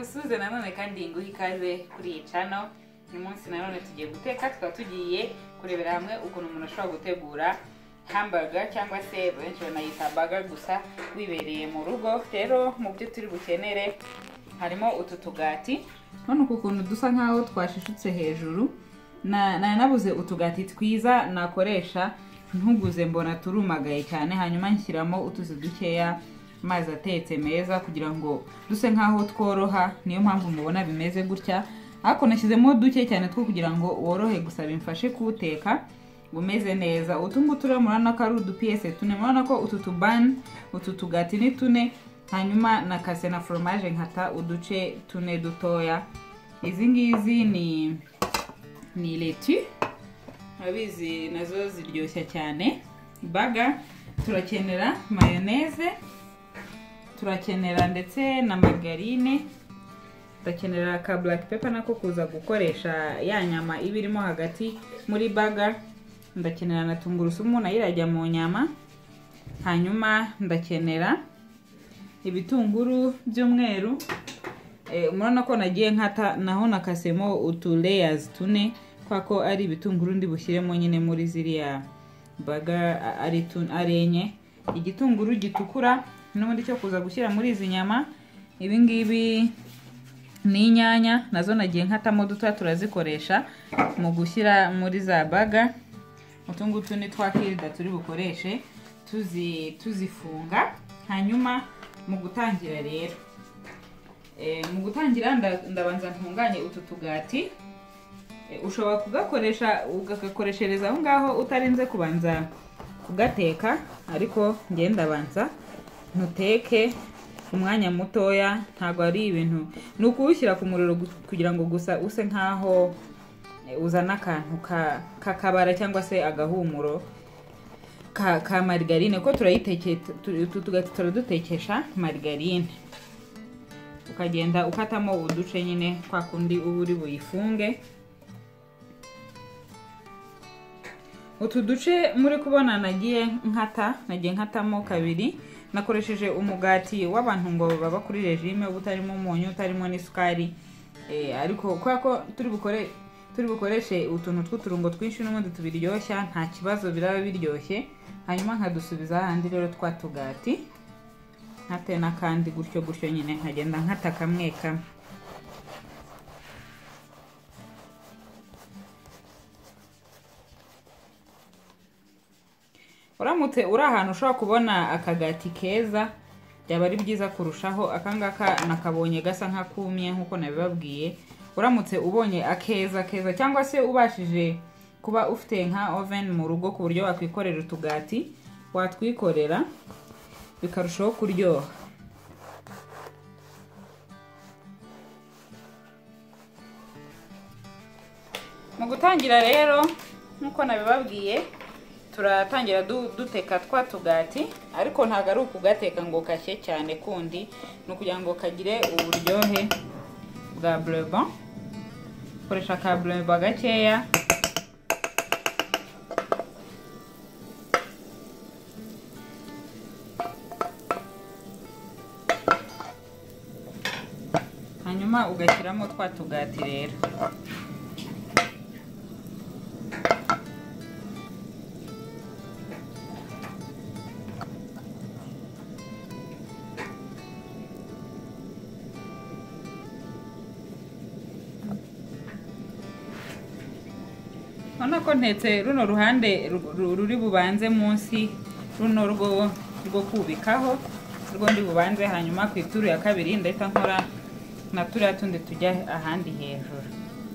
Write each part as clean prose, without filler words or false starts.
ngusuze nanone kandi nguha ikaze kuri iyi channel. Uyu munsi nanone tugiye guteka, tukaba tugiye kurebera hamwe ukuntu umuntu ashobora gutegura hamburger cyangwa se benshi banayita burger gusa wibereye mu rugo. Rero mu byo turi bukenere harimo utu tugati, none uku kuntu dusa nkaho twashishutse hejuru. Nabuze utugati twiza nakoresha, ntuguze mbona turumagaye cyane, hanyuma nshyiramo utuzi dukeya mazi atetse meza kugira ngo duse nkaho tworoha. Niyo mpamvu mubona bimeze gutya, ariko nashyizemo duke cyane two kugira ngo worohe gusa bimfashe kuwuteka umeze neza. Utungutu murabona ko ari udupiyese tune, murabona ko utu tubani utu tugati ni tune, hanyuma nakase na fromage nkata uduce tune dutoya. Izi ngizi ni leti, abizi nazo ziryoshya cyane. Burger turakenera mayonnaise, turakenera ndetse na margarine, turakenera ka black pepper nako kuza gukoresha ya nyama ibirimo hagati muri burger, ndakenera na tungurusumu nayo irajya mu nyama, hanyuma ndakenera ibitunguru by'umweru. Murabona ko nagiye nkata naho nakasemo utu layers tune, kwako ari ibitunguru ndi bushyiremo nyine muri ziriya burger ari enye. Igitunguru gitukura n'ubundi cyo kuza gushyira muri izi nyama. Ibi ngibi ni inyanya, nazo nagiye nkatamo duto, turazikoresha mu gushyira muri za burger. Utungutu ni twakirida turi bukoreshe tuzifunga. Hanyuma mu gutangira rero, mu gutangira ndabanza ntunganye utu tugati. Ushobora kugakoreshereza aho ngaho utarinze kubanza kugateka, ariko ngiye ndabanza ntuteke umwanya mutoya, ntago ari ibintu ni ukuwushyira ku muriro kugira ngo gusa use nkaho uzana akantu kakabara cyangwa se agahumuro ka margarine, ko turadutekesha margarine. Ukagenda ukatamo uduce nyine kwa kundi uba uri buyifunge. Utu duce muri kubona nagiye nkatamo kabiri. Nakoresheje umugati w'abantu ngo baba kuri regime, utarimo umunyu, utarimo n'isukari, ariko kwa ko turi bukoreshe utuntu tw'uturungo twinshi n'ubundi tubiryoshya, nta kibazo biraba biryoshye. Hanyuma nkadusubiza handi rero twa tugati, nkate n'akandi gutyo nyine, nkagenda nkata kamwe kamwe. Uramutse uri ahantu ushobora kubona akagati keza, byaba ari byiza kurushaho. Akangaka nakabonye gasa nkakumye nkuko nabibabwiye. Uramutse ubonye akeza cyangwa se ubashije kuba ufite nka oven mu rugo ku buryo wakwikorera utugati, watwikorera bikarushaho kuryoha. Mu gutangira rero nkuko nabibabwiye, turatangira duteka twa tugati, ariko ntago ari ukugateka ngo kashye cyane kundi, ni ukugira ngo kagire uburyohe bwa bleu blanc. Koresha ka bleu blanc gakeya, hanyuma ugashyiramo twa tugati rero. Urabona ko ntetse runo ruhande ruri bubanze munsi, runo rwo kubikaho rwo ndi bubanze, hanyuma ku ituru ya kabiri ndahita nkora na turiya tundi tujya ahandi hejuru.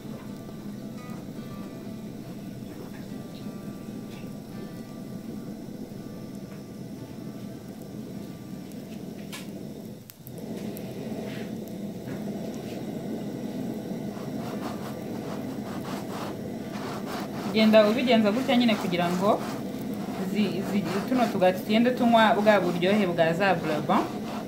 Genda ubigenza gutya nyine kugira ngo tuno tugati tugende tunywa bwa buryohe bwa za bleu blanc.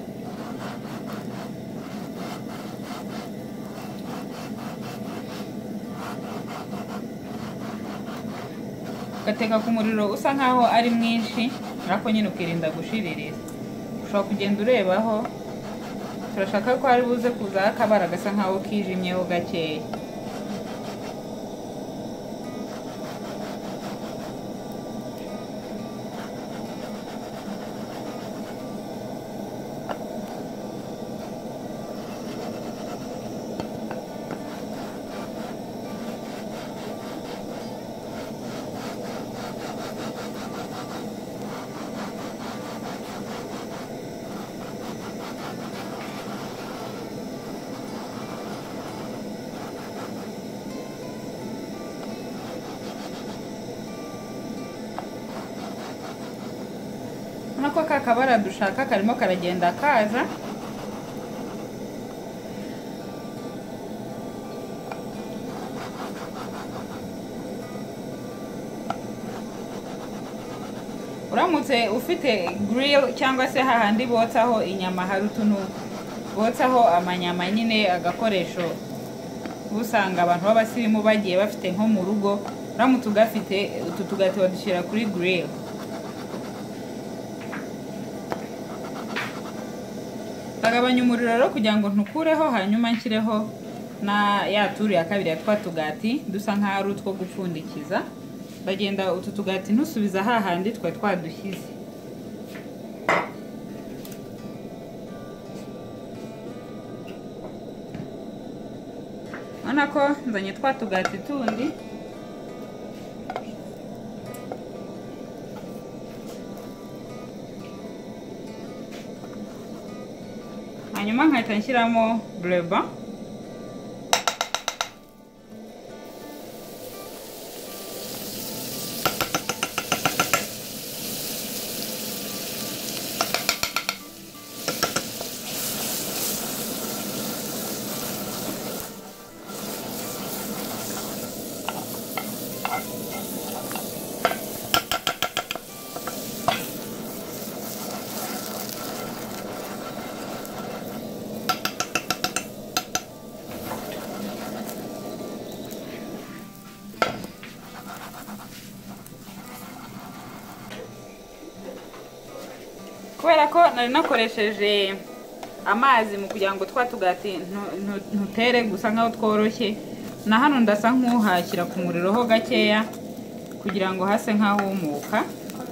Gateka ku muriro usa nkaho ari mwinshi, ariko nyine ukirinda gushiririza. Ushobora kugenda urebaho turashaka ko hari buze kuzaho akabara gasa nkaho kijimyeho gakeya. Nako kakabara dushaka karimo karagenda kaza. Uramutse ufite grill cyangwa se hahandi botsaho inyama, hari utuntu botsaho amanyama nyine, agakoresho usanga abantu b'abasirimu bagiye bafite nko mu rugo, uramutse ugafite utu tugati wadushyira kuri grill. Bagabanya umuriro rero kugira ngo ntukureho, hanyuma nshyireho na ya turu ya kabiri ya twa tugati dusa nkaho ari utwo gupfundikiza. Bagenda utu tugati ntusubiza hahandi twa twadushyize. Urabona ko nzanye twa tugati tundi, hanyuma nkahita nshyiramo bleba. Kubera ko nari nakoresheje amazi mu kugira ngo twa tugati ntutere gusa nkaho tworoshye, na hano ndasa nk'uhashyira ku muriro ho gakeya kugira ngo hase nk'ahumuka.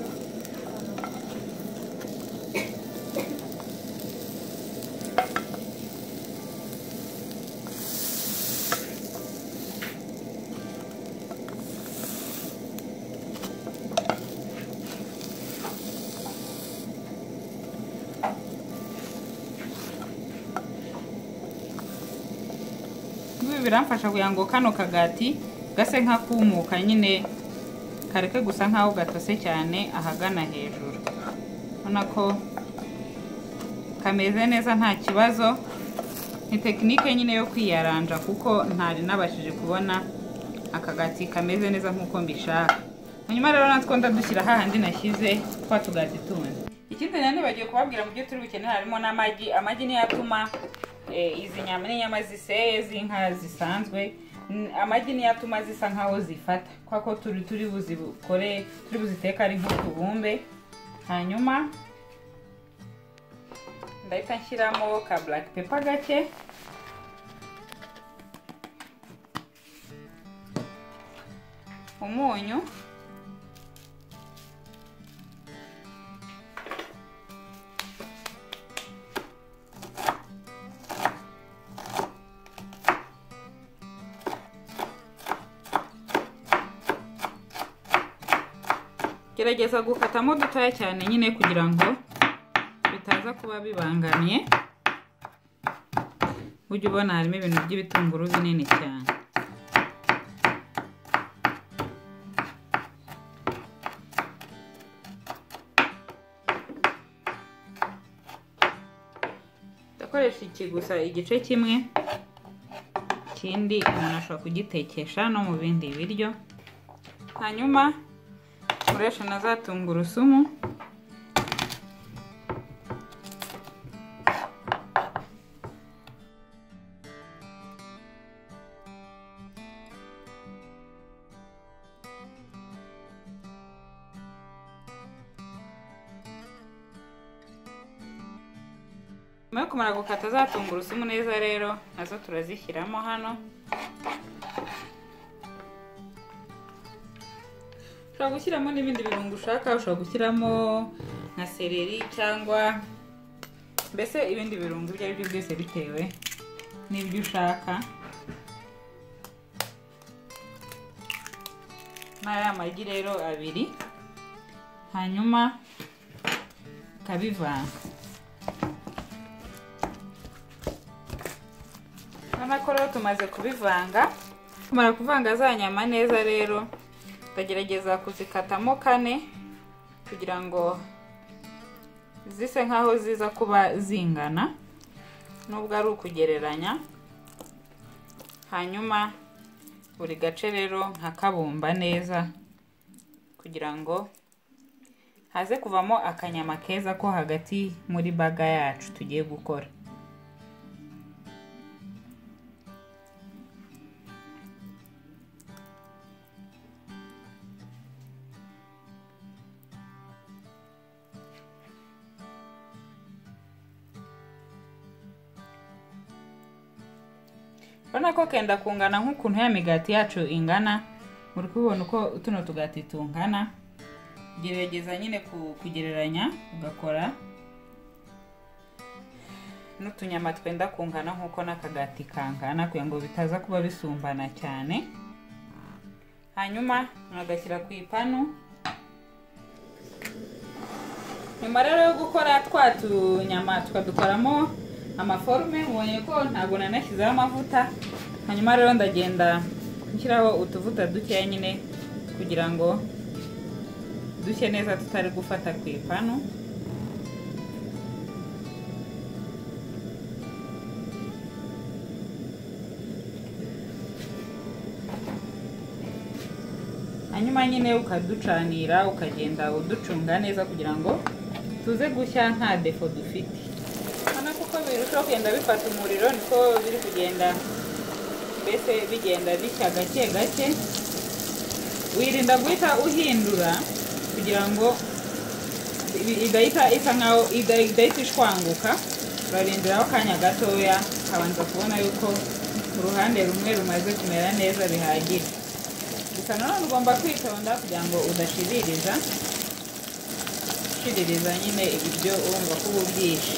Biramfasha kugira ngo kano kagati gase nk'akumuka nyine, kareke gusa nkaho gatose cyane ahagana hejuru. Urabona ko kameze neza nta kibazo. Ni tekinike nyine yo kwiyaranja kuko ntari nabashije kubona akagati kameze neza nk'uko mbishaka. Hanyuma rero natwo ndadushyira hahandi nashyize twa tugati tundi. Ikindi nani bagiye kubabwira mu byo turi bukenera harimo n'amagi. Amagi niyo atuma izi nyama n'inyama ziseye z'inka zisanzwe, amagi niyo atuma zisa nkaho zifata, kwako turi buziteka ari nk'utubumbe. Hanyuma ndahita nshyiramo ka black pepper gake, umunyu, gerageza gukatamo dutoya cyane nyine kugira ngo bitaza kuba bibangamiye. Ujye ubona harimo ibintu by'ibitunguru binini cyane. Ndakoresha iki gusa igice kimwe, ikindi umuntu ashobora kugitekesha no mu bindi biryo. Hanyuma nkoresha na za tungurusumu, nyuma yo kumara gukata za tungurusumu neza rero nazo turazishyiramo hano. Ushobora gushyiramo n'ibindi birungo ushaka, ushobora gushyiramo nka seleri cyangwa mbese ibindi birungo ibyo ari byo byose bitewe n'ibyo ushaka. N'aya magi rero abiri, hanyuma ukabivanga. Urabona ko rero tumaze kubivanga. Tumara kuvanga za nyama neza rero tugerageza kuzikatamo kane kugira ngo zise nkaho ziza kuba zingana nubwo ari ukugereranya. Hanyuma buri gace rero nkakabumba neza kugira ngo haze kuvamo akanyama keza ko hagati muri baga yacu tugiye gukora. Urabona ko kenda kungana nk'ukuntu ya migati yacu ingana. Muri kubibona uko tuno tugati tungana. Gerageza nyine kugereranya ugakora n'utunyama twenda kungana nk'uko n'akagati kangana kugira ngo bitaza kuba bisumbana cyane. Hanyuma unagashyira ku ipanu. Nyuma rero yo gukora twa tunyama tukadukoramo amaforme, mubonye ko ntabwo nanashyizeho amavuta. Hanyuma rero ndagenda nshyiraho utuvuta dukeya nyine kugira ngo dushye neza tutari gufata ku ipanu. Hanyuma nyine ukaducanira ukagenda uducunga neza kugira ngo tuze gushya nta defo dufite. Hano kuko birushaho kugenda bifata umuriro niko biri kugenda mbese bigenda bishya gake gake. Wirinda guhita uhindura kugira ngo idahita isa nkaho idahita ishwanguka. Urarindiraho akanya gatoya kabanza kubona yuko uruhande rumwe rumaze kumera neza bihagije. Gusa nanone ugomba kwitonda kugira ngo udashiririza nyine ibiryo urumva ko uba ubyishe.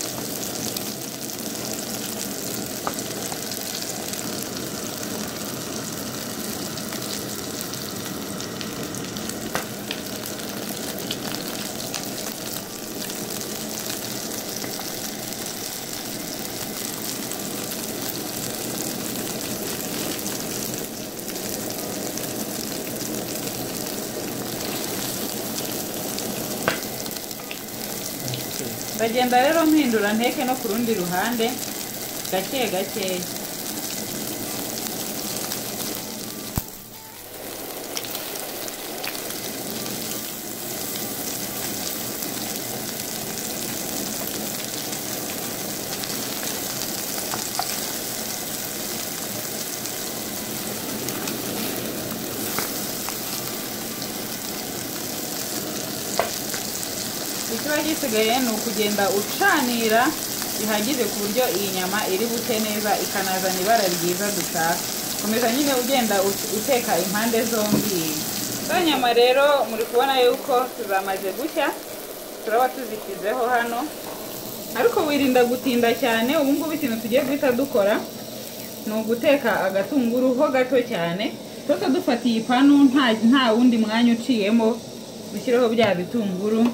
Ndagenda rero mpindura nteke no ku rundi ruhande gake gake. Ikiba gisigaye ni ukugenda ucanira bihagije ku buryo iyi nyama iri bute neza ikanazana ibara ryiza dushaka. Komeza nyine ugenda uteka impande zombi. Za nyama rero muri kubona yuko zamaze gushya. Turaba tuzishyizeho hano. Ariko wirinda gutinda cyane. Ubu ngubu ikintu tugiye guhita dukora ni uguteka agatunguru ho gato cyane. Tuba dufatiye ipanu nta wundi mwanya uciyemo. Dushyiraho bya bitunguru.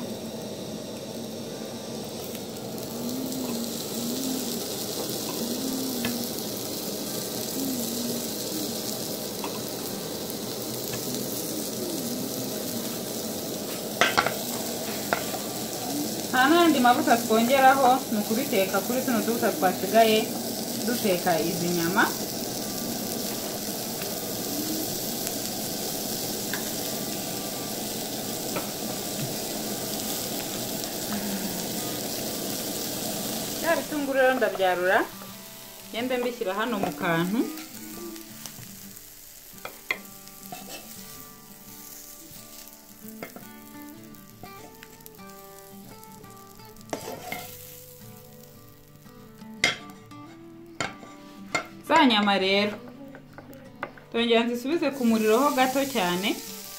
Nta n'andi mavuta twongeraho, ni ukubiteka kuri tuno tuvuta twasigaye duteka izi nyama. Ya bitunguru rero ndabyarura ngende mbishyira hano mu kantu. za nyama rero tongera nzisubize ku muriro ho gato cyane.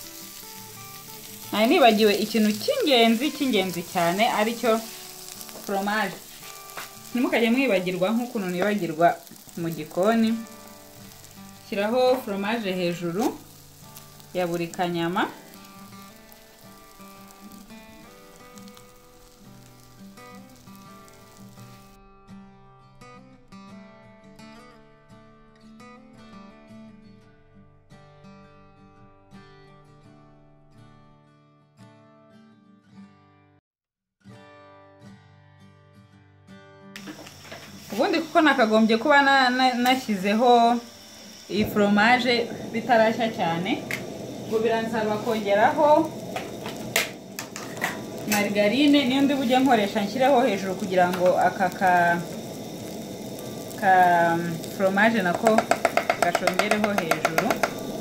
Nari nibagiwe ikintu cy'ingenzi cyane aricyo fromage. Ntimukajye mwibagirwa nk'ukuntu nibagirwa mu gikoni. Shyiraho fromage hejuru ya buri kanyama. Ubundi kuko nakagombye kuba nashyizeho iyi fromage bitarashya cyane, ngo biransaba kongeraho margarine niyo ndi bujye nkoresha nshyireho hejuru kugira ngo aka ka fromage nako gashongereho hejuru.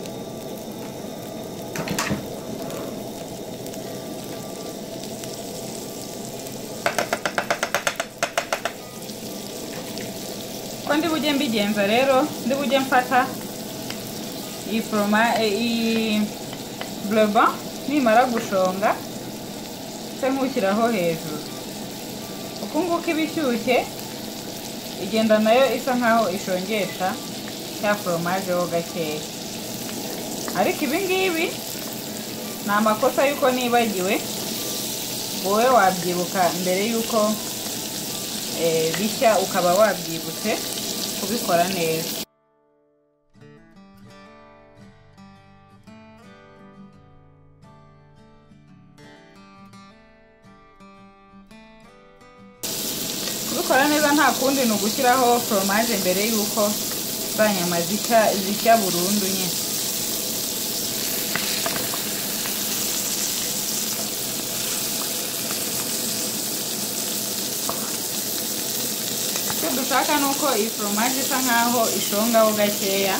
Ndi bujye mbigenza rero, ndi bujye mfata iyi bleu blanc nimara gushonga se nkushyiraho hejuru. Uko nguko ibishyushye igenda nayo isa nkaho ishongesha ya fromage ho gakeya. Ariko ibi ngibi ni amakosa yuko nibagiwe, wowe wabyibuka mbere yuko bishya ukaba wabyibutse kubikora neza. Kubikora neza nta kundi ni ugushyiraho fromage mbere yuko za nyama zishya burundu nyine. Icyo dushaka ni uko iyi fromage isa nkaho ishongaho gakeya.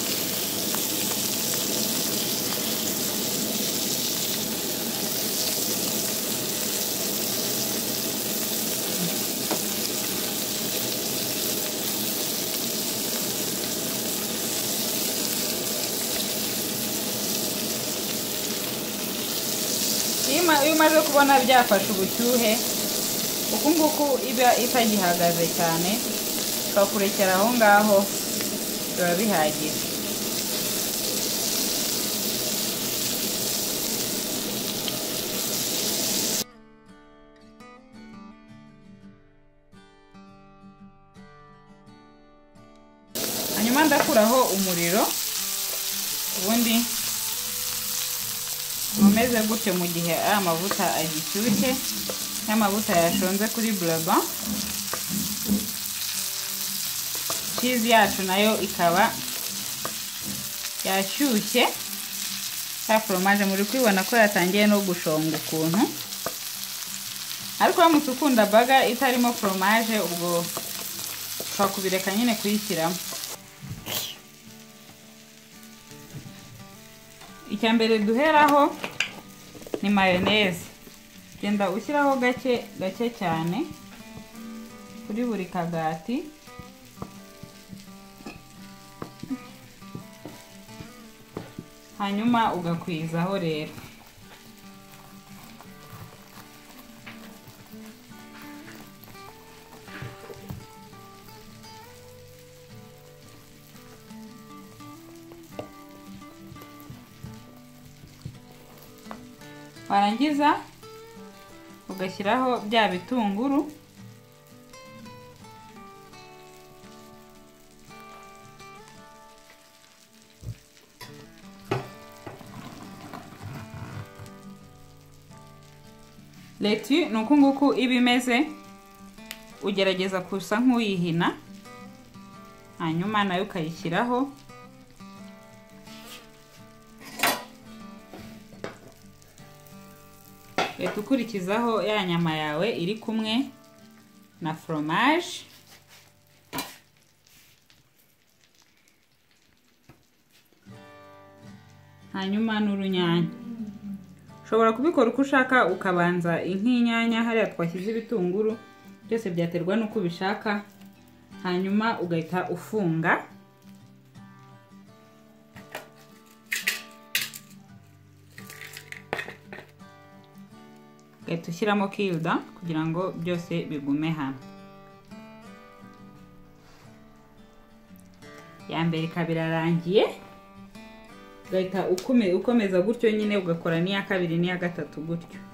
Iyo umaze kubona byafashe ubushyuhe uku nguku iba itagihagaze cyane, ukakurekera aho ngaho biba bihagije. Hanyuma ndakuraho umuriro, ubundi umeze gutyo mu gihe aya mavuta agishyushye n'amavuta yashonze kuri bleu blanc. Cheese yacu nayo ikaba yashyushye. Ya fromage muri kwibona ko yatangiye no gushonga ukuntu. Ariko uramutse ukunda burger itarimo fromage ubwo ushobora kubireka nyine kuyishyiramo. Icyambere duheraho ni mayonnaise. Genda ushyiraho gake cyane kuri buri kagati. Hanyuma ugakwizaho rero. Warangiza ugashyiraho bya bitunguru. Leti nuko nguko iba imeze, ugerageza kusa nk'uyihina, hanyuma nayo ukayishyiraho. Leta ukurikizaho ya nyama yawe iri kumwe na fromage. Hanyuma n'urunyanya. Ushobora kubikora uko ushaka, ukabanza ink'inyanya hariya twashyize ibitunguru, byose byaterwa nuko ubishaka. Hanyuma ugahita ufunga ugahita ushyiramo kilda kugira ngo byose bigume hano. Ya mbere ikaba irarangiye, ugahita ukomeza gutyo nyine ugakora n'iya kabiri n'iya gatatu gutyo.